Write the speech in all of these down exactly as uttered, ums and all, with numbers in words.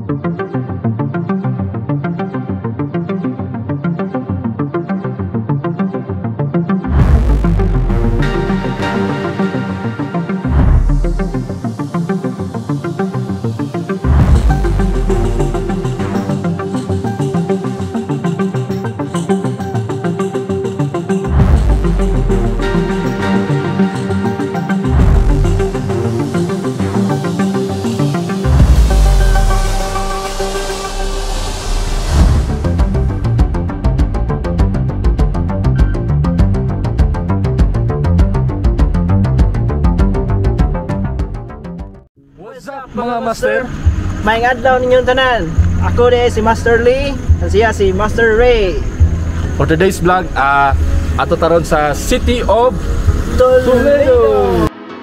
Mga master, maayong adlaw ninyong tanan. Ako de si Master Lee, at siya si Master Ray. For today's vlog, uh, ato taron sa City of Toledo.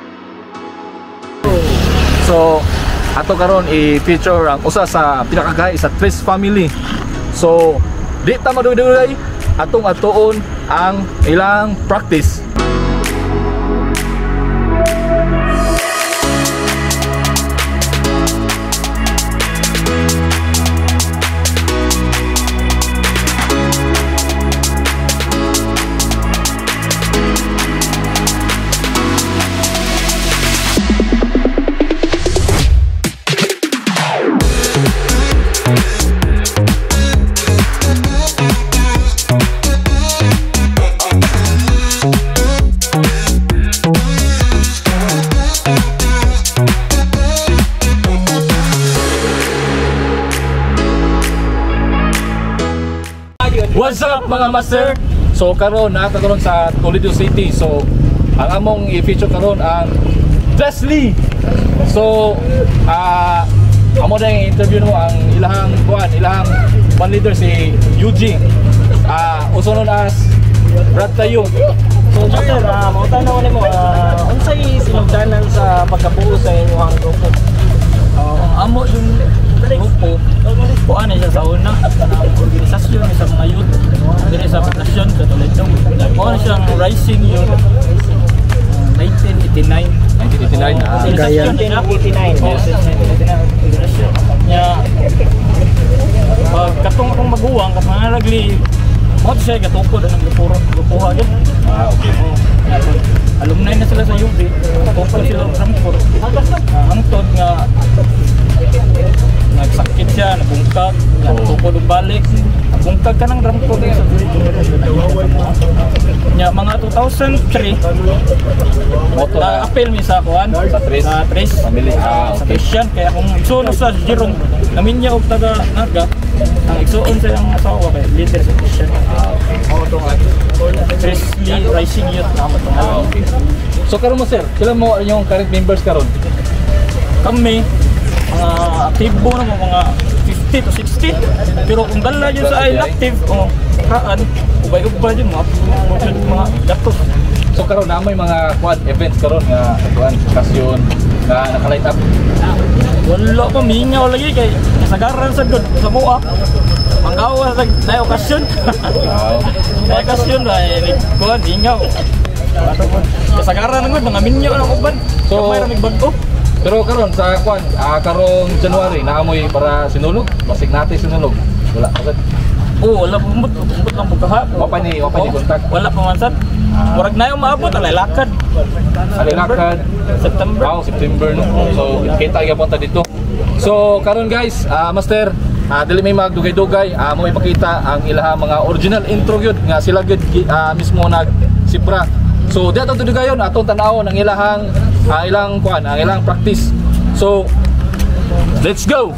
So, ato karon i-feature ang usa sa pinakagay sa Treslee family. So, di ta madugay-dugay, atong atuon ang ilang practice. What's up mga master? So karon naata karon sa Toledo City. So ang among i-feature karon ang Treslee. So ah uh, amo na yung interview mo ang ilahang kuan, ilahang band leader si Eugene. Ah uh, also known as Brad tayo. So sir, uh, mautanaw nimo uh, unsay sinugdanan sa pagkabuo sa inyong grupo? Uh, amo yung grupo, kuan siya sa una, ang organisasyon sa mga youth, diri sa Nasyon sa Toledo. Kuan siyang Rising Youth nineteen eighty-nine. nineteen eighty-nine, ah, Gaya. nineteen eighty-nine. Yes, nineteen eighty-nine. Organisasyon. Nya, pag katong akong maguwang, kat mga nagli, mo siya gatukod ang grupo, grupuha yun. Ah, okay. Uh, alumni na sila sa U B, tukod sila sa drumscorps. Uh, hangtod nga, nagsakit siya, nabungkag, natukod og balik. Bungkag ka ng drumscorps sa nya mga two thousand three. Moto na apel mi sa kuan sa Treslee sa Treslee family. Ah, sa okay. Christian kaya kung igsoon sa Giron namin niya og taga Naga ang igsoon sa ang asawa kay leader sa Christian. Ah, okay. Treslee Rising Youth naman to. Ah, okay. So karon mo sir, sila mo yung current members karon? Kami mga aktibo na mga fifty to sixty pero kung dala yun sa inactive o kaan ubay-ubay yun mga mga datos. So karon na may mga quad events karon nga atuan okasyon na naka-line up. Wala pa mingaw lagi kay kasagaran sa dun sa buwa. Manggawa sa na okasyon. Wow. Na okasyon ay kuan mingaw. Kasagaran ngod mga minyo na uban. So may ramig bag-o. Pero karon sa kwan, ah, karong January naamoy para sinulog, basig natin sinulog. Wala pa sad. Oh, wala pumut, pumut lang bukaha. Wa pa ni, wa pa ni kontak. Wala pa man sad. Murag na yung maabot alay lakad. Alay lakad September. Oh, September no. So kita gyapon ta dito. So karon guys, ah, master, ah, dili may magdugay-dugay, ah, mo ipakita ang ilahang mga original intro gyud nga sila gyud ah, mismo nag sipra. So di ato dugayon atong tan-awon ang ilahang ang ilang kuan, ang ilang practice. So let's go.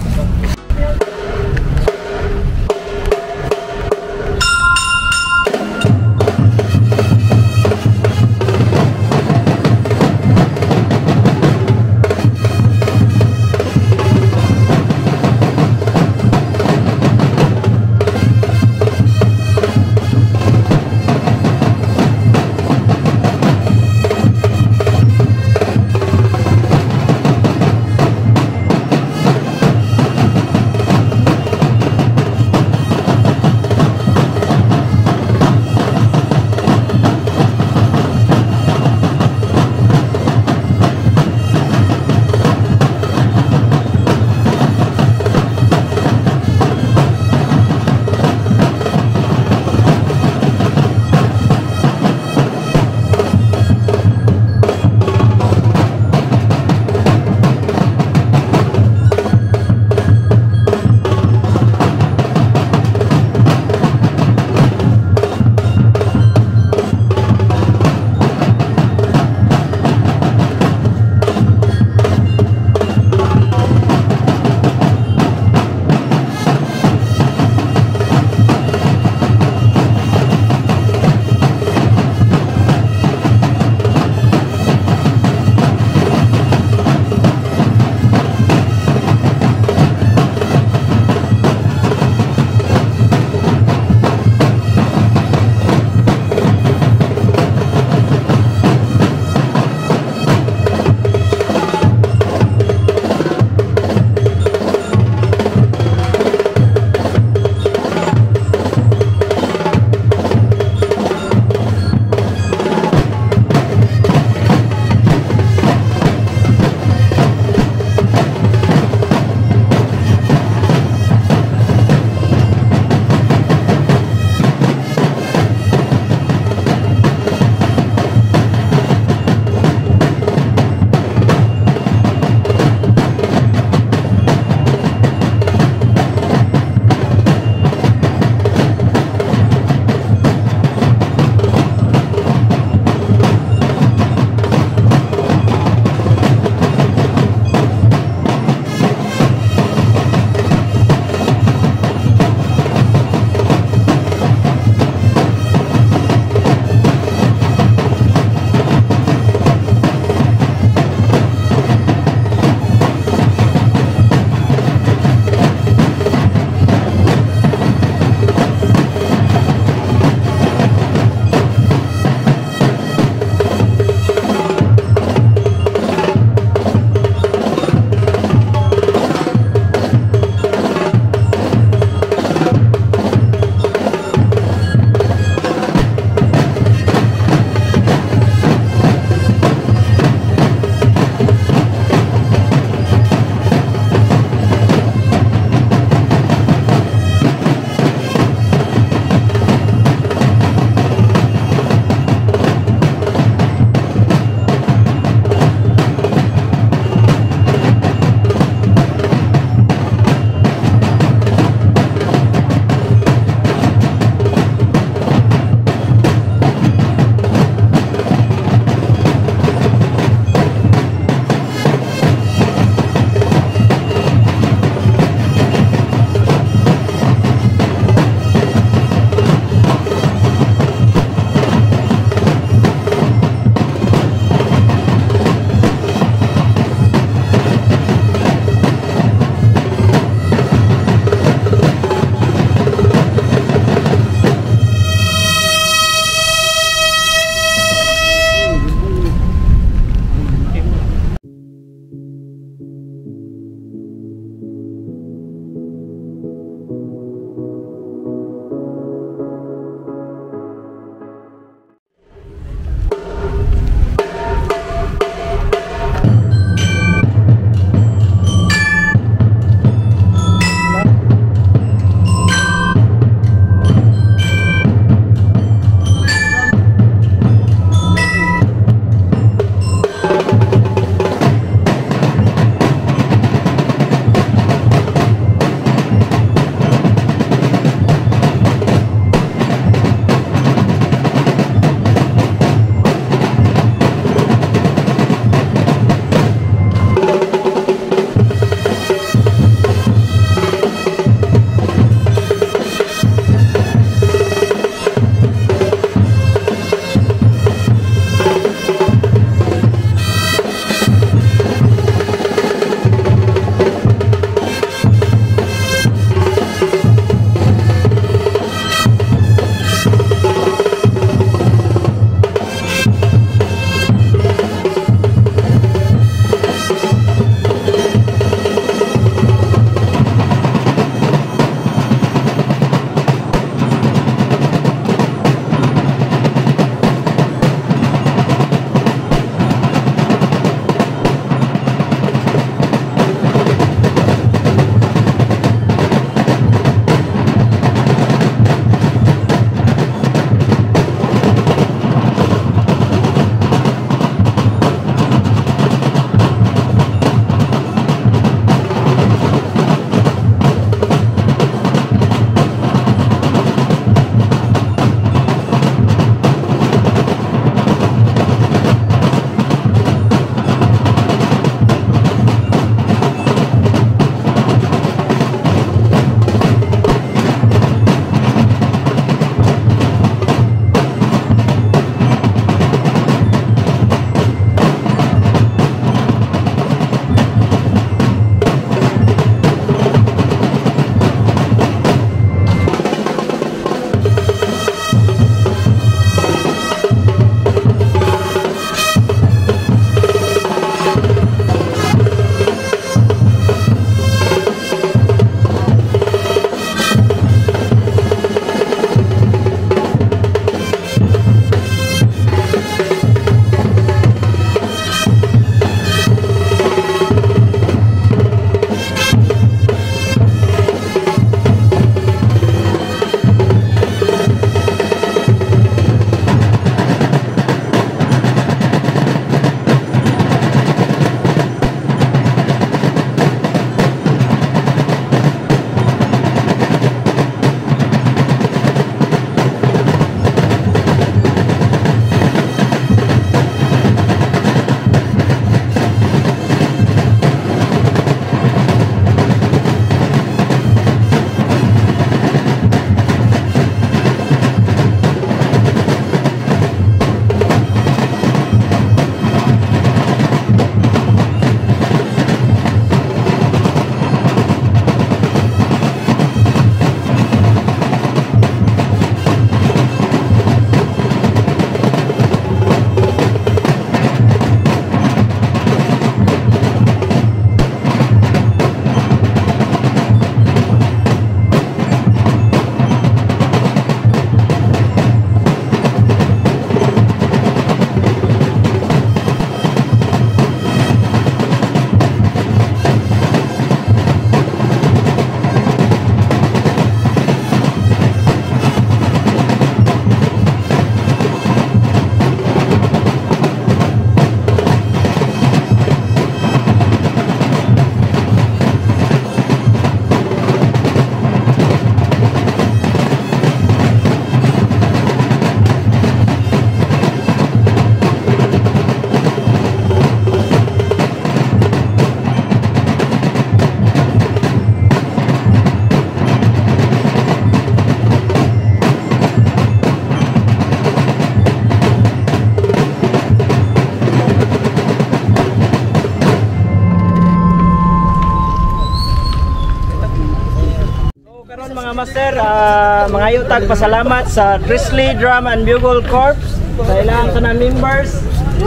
Karon mga master, uh, mga yutag pasalamat sa Treslee Drum and Bugle Corp sa ilang tanan members.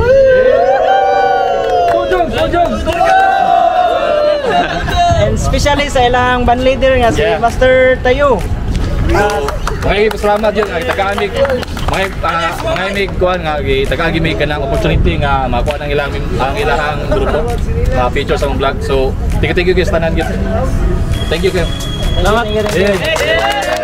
Sujong, sujong. And especially sa ilang band leader nga si Yeah. Master Tayo. So, mga pasalamat yun, ay taga-amig, mga uh, mga amig kuhan nga, taga-amig ka ng opportunity nga makuha ng ilang, ang ilang grupo, uh, feature sa vlog. So, thank you, thank you guys, tanan yun. Thank you, Kim. Salamat. Yeah.